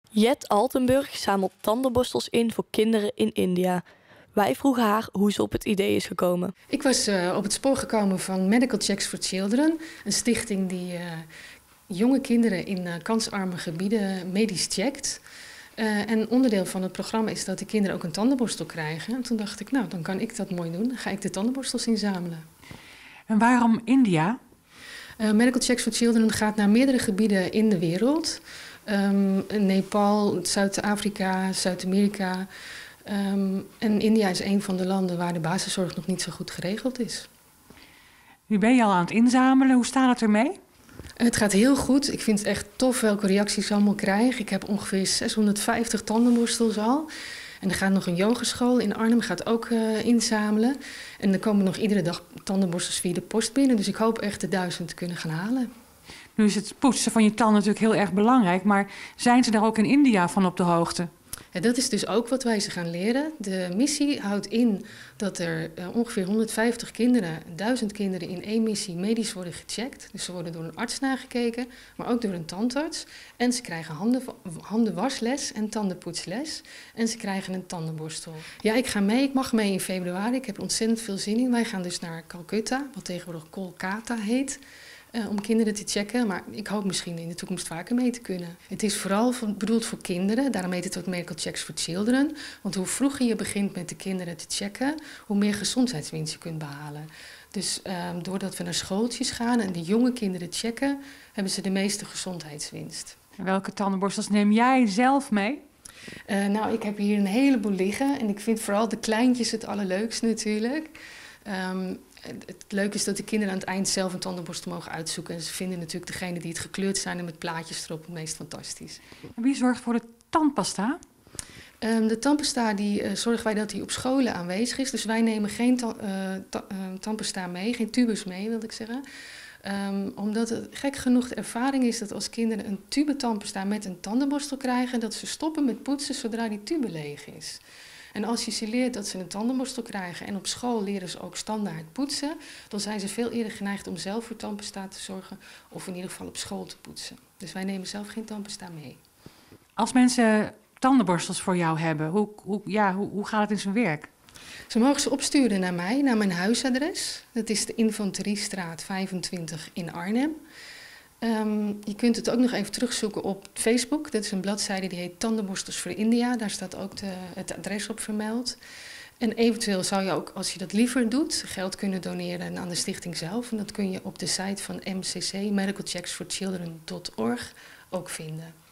Jet Altenburg zamelt tandenborstels in voor kinderen in India. Wij vroegen haar hoe ze op het idee is gekomen. Ik was op het spoor gekomen van Medical Checks for Children. Een stichting die jonge kinderen in kansarme gebieden medisch checkt. En onderdeel van het programma is dat de kinderen ook een tandenborstel krijgen. En toen dacht ik, nou, dan kan ik dat mooi doen. Dan ga ik de tandenborstels inzamelen. En waarom India? Medical Checks for Children gaat naar meerdere gebieden in de wereld. Nepal, Zuid-Afrika, Zuid-Amerika. En India is een van de landen waar de basiszorg nog niet zo goed geregeld is. Nu ben je al aan het inzamelen. Hoe staat het ermee? Het gaat heel goed. Ik vind het echt tof welke reacties ik allemaal krijg. Ik heb ongeveer 650 tandenborstels al. En er gaat nog een yogeschool in Arnhem, gaat ook inzamelen. En er komen nog iedere dag tandenborstels via de post binnen. Dus ik hoop echt de 1000 te kunnen gaan halen. Nu is het poetsen van je tanden natuurlijk heel erg belangrijk. Maar zijn ze daar ook in India van op de hoogte? Ja, dat is dus ook wat wij ze gaan leren. De missie houdt in dat er ongeveer 150 kinderen, 1000 kinderen in één missie medisch worden gecheckt. Dus ze worden door een arts nagekeken, maar ook door een tandarts. En ze krijgen handenwasles en tandenpoetsles. En ze krijgen een tandenborstel. Ja, ik ga mee. Ik mag mee in februari. Ik heb er ontzettend veel zin in. Wij gaan dus naar Calcutta, wat tegenwoordig Kolkata heet. Om kinderen te checken, maar ik hoop misschien in de toekomst vaker mee te kunnen. Het is vooral bedoeld voor kinderen, daarom heet het ook Medical Checks for Children. Want hoe vroeger je begint met de kinderen te checken, hoe meer gezondheidswinst je kunt behalen. Dus doordat we naar schooltjes gaan en de jonge kinderen checken, hebben ze de meeste gezondheidswinst. En welke tandenborstels neem jij zelf mee? Nou, ik heb hier een heleboel liggen en ik vind vooral de kleintjes het allerleukst natuurlijk. Het leuke is dat de kinderen aan het eind zelf een tandenborstel mogen uitzoeken. En ze vinden natuurlijk degene die het gekleurd zijn en met plaatjes erop het meest fantastisch. En wie zorgt voor de tandpasta? De tandpasta zorgen wij dat die op scholen aanwezig is. Dus wij nemen geen tandpasta mee, geen tubus mee wil ik zeggen. Omdat het gek genoeg de ervaring is dat als kinderen een tube tandpasta met een tandenborstel krijgen, dat ze stoppen met poetsen zodra die tube leeg is. En als je ze leert dat ze een tandenborstel krijgen en op school leren ze ook standaard poetsen, dan zijn ze veel eerder geneigd om zelf voor tandpasta te zorgen of in ieder geval op school te poetsen. Dus wij nemen zelf geen tandpasta mee. Als mensen tandenborstels voor jou hebben, hoe gaat het in zijn werk? Ze mogen ze opsturen naar mij, naar mijn huisadres. Dat is de Infanteriestraat 25 in Arnhem. Je kunt het ook nog even terugzoeken op Facebook. Dat is een bladzijde die heet Tandenborstels voor India. Daar staat ook het adres op vermeld. En eventueel zou je ook, als je dat liever doet, geld kunnen doneren aan de stichting zelf. En dat kun je op de site van MCC, medicalchecksforchildren.org, ook vinden.